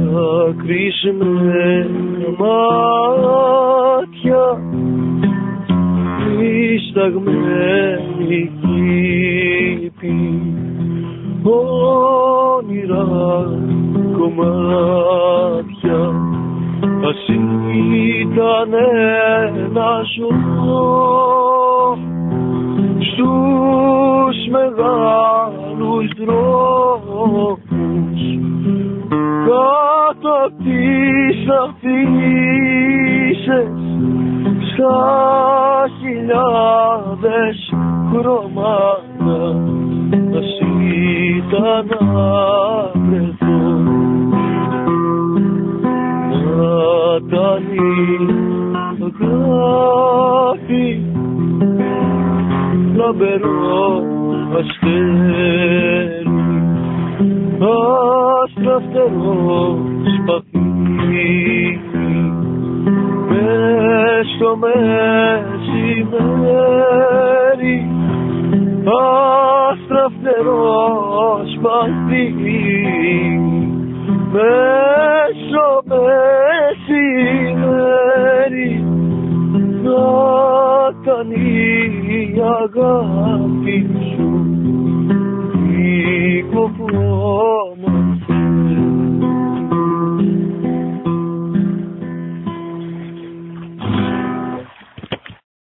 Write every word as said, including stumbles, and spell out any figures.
κρυσμένα μάτια, δισταγμένη κήπη, όνειρα κομμάτια. Ας ήταν ένα ζώο στους μεγάλους δρόμους, κάτω απ' τις αφίσες, στα χιλιάδες χρώματα. Ας ήταν να βρεθώ, να ήταν η αγάπη, λαμπερό αστέρι, άστρα φτερό σπαθί, μες στο μεσημέρι, άστρα φτερό σπαθί, μες στο μεσημέρι, να ήταν η αγάπη σου, η κοπρό